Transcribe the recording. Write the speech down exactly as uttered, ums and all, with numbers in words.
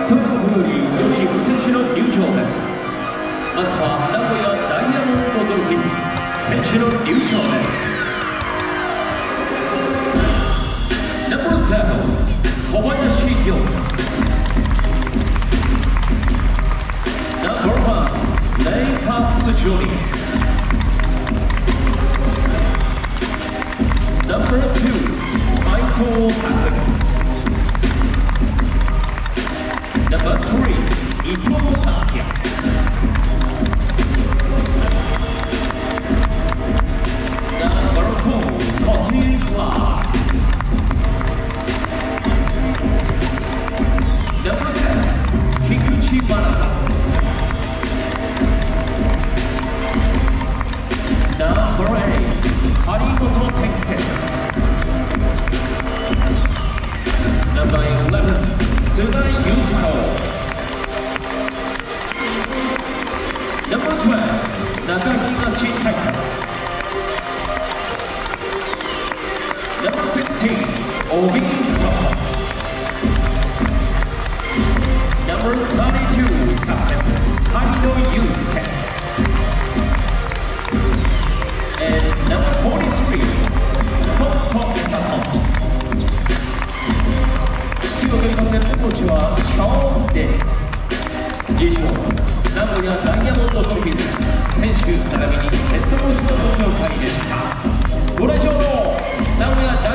それではこのように両チーム選手の入場です。まずは名古屋ダイヤモンドドルフィンズ選手の入場です。Number seven, Kobayashi Ryota. Number one, Ray Parks Junior Number two, Saito Takagi. Number three, Ito Tatsuya. Number four, Koki Clark. Number six, Kikuchi Manata. Number eight, Harimoto Tenketsu. Number eleven, Suda Yutiko. Number twelve, Nakahigashi Taika. Number sixteen, Obi Sato. Number thirty-two, Captain Harino Yusuke. And number forty-three, Scott Misato. 指揮を執りますヘッドコーチはショーンです。以上、名古屋ダイヤモンドドルフィンズ選手並びにヘッドコーチのご紹介でした。ご来場の名古屋